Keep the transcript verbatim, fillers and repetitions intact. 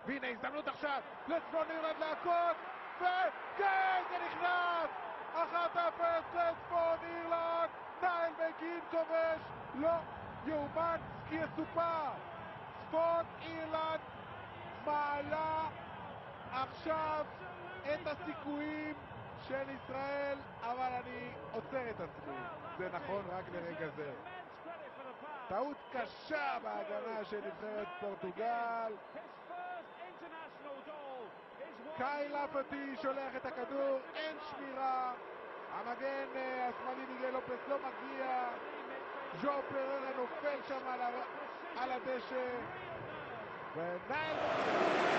והנה הזדמנות עכשיו לצפון אירלנד להכות, וכן, זה נכנס! אחת אפס לצפון אירלנד, נייל מגין כובש, לא יאומן כי יסופר. צפון אירלנד מעלה עכשיו את הסיכויים של ישראל, אבל אני עוצר את עצמי, זה נכון רק לרגע זה. טעות קשה בהגנה של נבחרת פורטוגל. קאי לפטי שולח את הכדור, אין שמירה, המגן השמאלי מיגל לופס לא מגיע, ז'ו פררה נופל שם על, על הדשא, ונייל